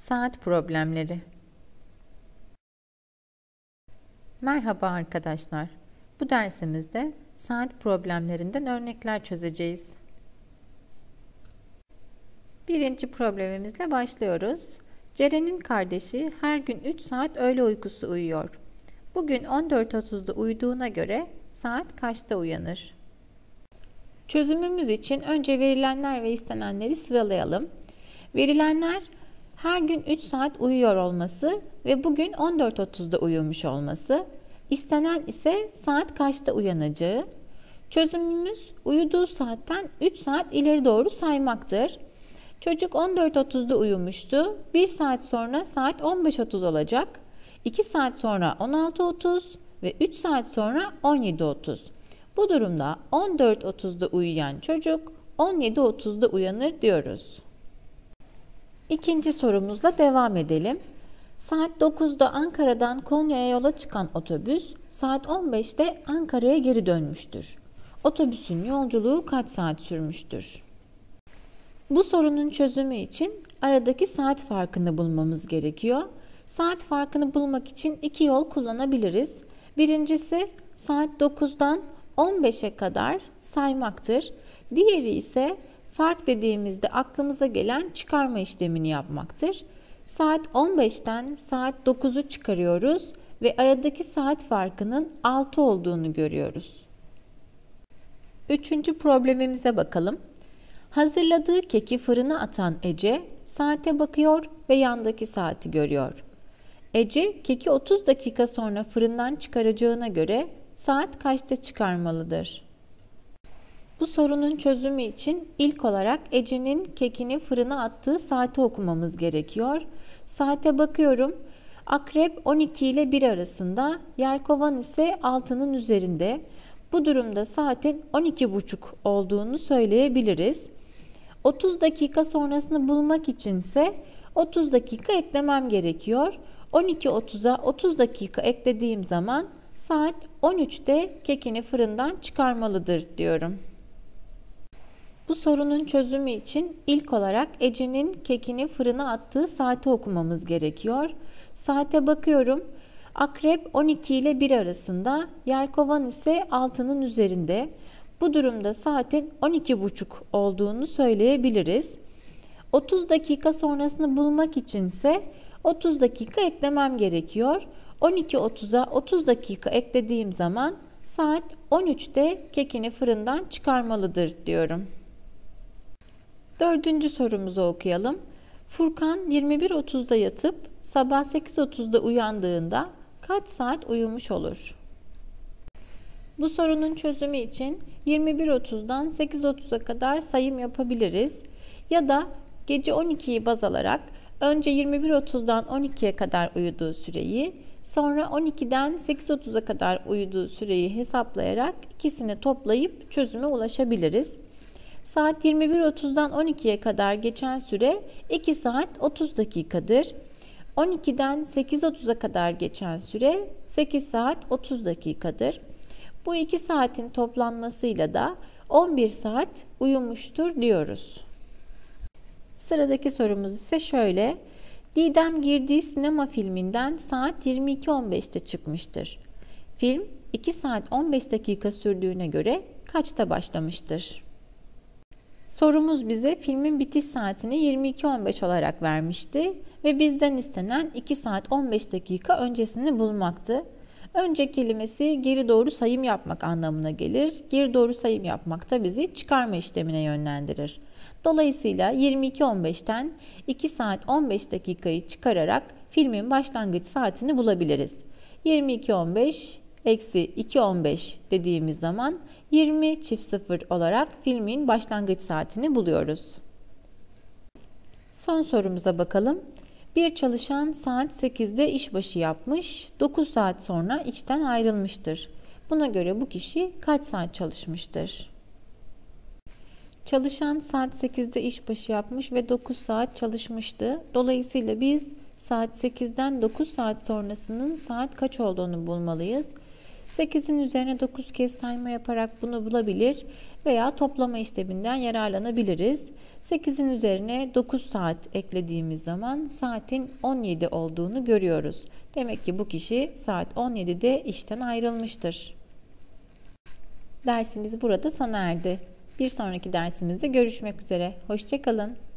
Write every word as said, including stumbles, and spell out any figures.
Saat problemleri. Merhaba arkadaşlar. Bu dersimizde saat problemlerinden örnekler çözeceğiz. Birinci problemimizle başlıyoruz. Ceren'in kardeşi her gün üç saat öğle uykusu uyuyor. Bugün on dört otuzda uyuduğuna göre saat kaçta uyanır? Çözümümüz için önce verilenler ve istenenleri sıralayalım. Verilenler her gün üç saat uyuyor olması ve bugün on dört otuzda uyumuş olması. İstenen ise saat kaçta uyanacağı. Çözümümüz uyuduğu saatten üç saat ileri doğru saymaktır. Çocuk on dört otuzda uyumuştu. bir saat sonra saat on beş otuz olacak. iki saat sonra on altı otuz ve üç saat sonra on yedi otuz. Bu durumda on dört otuzda uyuyan çocuk on yedi otuzda uyanır diyoruz. İkinci sorumuzla devam edelim. Saat dokuzda Ankara'dan Konya'ya yola çıkan otobüs saat on beşte Ankara'ya geri dönmüştür. Otobüsün yolculuğu kaç saat sürmüştür? Bu sorunun çözümü için aradaki saat farkını bulmamız gerekiyor. Saat farkını bulmak için iki yol kullanabiliriz. Birincisi saat dokuzdan on beşe kadar saymaktır. Diğeri ise fark dediğimizde aklımıza gelen çıkarma işlemini yapmaktır. Saat on beşten saat dokuzu çıkarıyoruz ve aradaki saat farkının altı olduğunu görüyoruz. Üçüncü problemimize bakalım. Hazırladığı keki fırına atan Ece saate bakıyor ve yandaki saati görüyor. Ece keki otuz dakika sonra fırından çıkaracağına göre saat kaçta çıkarmalıdır? Bu sorunun çözümü için ilk olarak Ece'nin kekini fırına attığı saati okumamız gerekiyor. Saate bakıyorum. Akrep on iki ile bir arasında, yelkovan ise altının üzerinde. Bu durumda saatin on iki buçuk olduğunu söyleyebiliriz. otuz dakika sonrasını bulmak içinse otuz dakika eklemem gerekiyor. on iki otuza otuz dakika eklediğim zaman saat on üçte kekini fırından çıkarmalıdır diyorum. Bu sorunun çözümü için ilk olarak Ece'nin kekini fırına attığı saati okumamız gerekiyor. Saate bakıyorum. Akrep on iki ile bir arasında, yelkovan ise altının üzerinde. Bu durumda saatin on iki buçuk olduğunu söyleyebiliriz. otuz dakika sonrasını bulmak içinse otuz dakika eklemem gerekiyor. on iki otuza otuz dakika eklediğim zaman saat on üçte kekini fırından çıkarmalıdır diyorum. Dördüncü sorumuzu okuyalım. Furkan yirmi bir otuzda yatıp sabah sekiz otuzda uyandığında kaç saat uyumuş olur? Bu sorunun çözümü için yirmi bir otuzdan sekiz otuza kadar sayım yapabiliriz. Ya da gece on ikiyi baz alarak önce yirmi bir otuzdan on ikiye kadar uyuduğu süreyi, sonra on ikiden sekiz otuza kadar uyuduğu süreyi hesaplayarak ikisini toplayıp çözüme ulaşabiliriz. Saat yirmi bir otuzdan on ikiye kadar geçen süre iki saat otuz dakikadır. on ikiden sekiz otuza kadar geçen süre sekiz saat otuz dakikadır. Bu iki saatin toplanmasıyla da on bir saat uyumuştur diyoruz. Sıradaki sorumuz ise şöyle. Didem girdiği sinema filminden saat yirmi iki on beşte çıkmıştır. Film iki saat on beş dakika sürdüğüne göre kaçta başlamıştır? Sorumuz bize filmin bitiş saatini yirmi iki on beş olarak vermişti ve bizden istenen iki saat on beş dakika öncesini bulmaktı. Önce kelimesi geri doğru sayım yapmak anlamına gelir. Geri doğru sayım yapmak da bizi çıkarma işlemine yönlendirir. Dolayısıyla yirmi iki on beşten iki saat on beş dakikayı çıkararak filmin başlangıç saatini bulabiliriz. yirmi iki on beş eksi iki on beş dediğimiz zaman yirmi çift sıfır olarak filmin başlangıç saatini buluyoruz. Son sorumuza bakalım. Bir çalışan saat sekizde işbaşı yapmış, dokuz saat sonra işten ayrılmıştır. Buna göre bu kişi kaç saat çalışmıştır? Çalışan saat sekizde işbaşı yapmış ve dokuz saat çalışmıştı. Dolayısıyla biz saat sekizden dokuz saat sonrasının saat kaç olduğunu bulmalıyız. sekizin üzerine dokuz kez sayma yaparak bunu bulabilir veya toplama işleminden yararlanabiliriz. sekizin üzerine dokuz saat eklediğimiz zaman saatin on yedi olduğunu görüyoruz. Demek ki bu kişi saat on yedide işten ayrılmıştır. Dersimiz burada sona erdi. Bir sonraki dersimizde görüşmek üzere. Hoşça kalın.